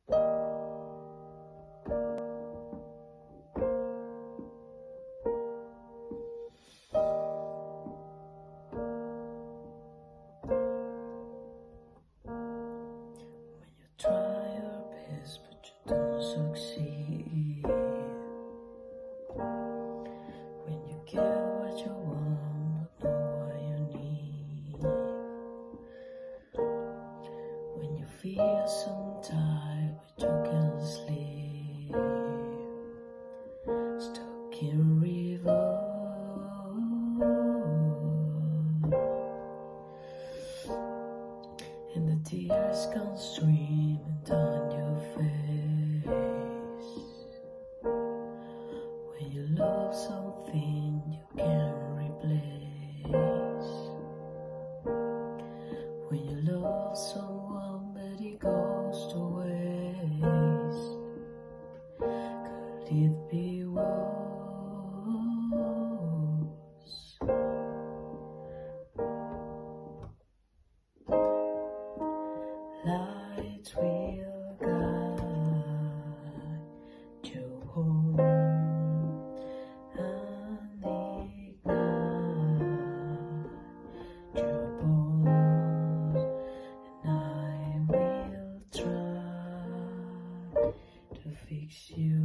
Try your best, but you don't succeed. When you get what you want, but not what you need. When you feel so tired, but you can't sleep. Stuck in river. And the tears come streaming down your face. When you love something you can't replace. When you love someone but it goes to waste. Could it be worse? Light will guide you home and ignite your bones, and I will try to fix you.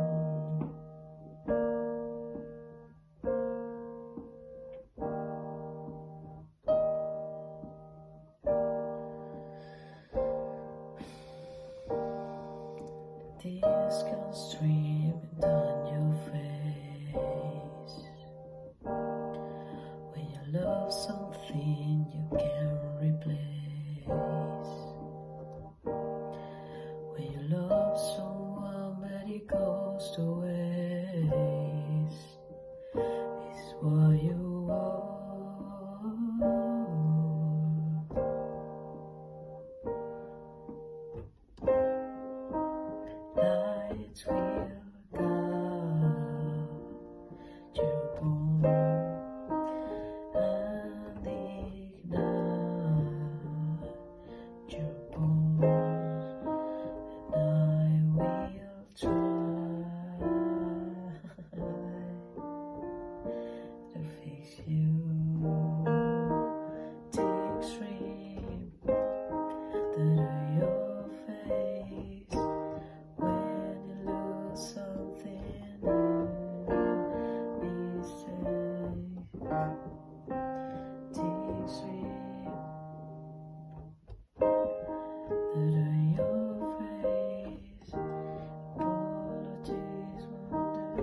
Tears come streaming down your face. When you love something you can't replace. When you love someone but it goes to waste. It's what you want. Lights will guide your bone and ignite your bones, and I will try to fix you. Take shrimp that are your face. When you lose something, be safe. Take shrimp that are your face. Apologies wonder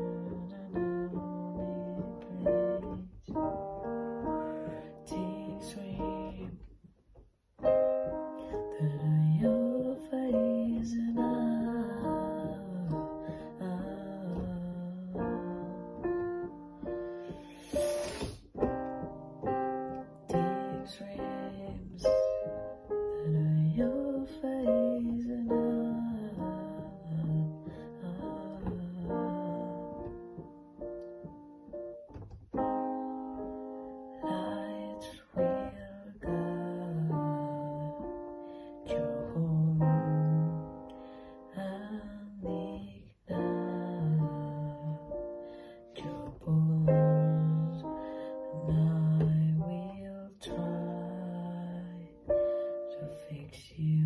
take shrimp that are your face, and take shrimps that are your face, and light will guide your home and ignite your bones, and I will try to fix you.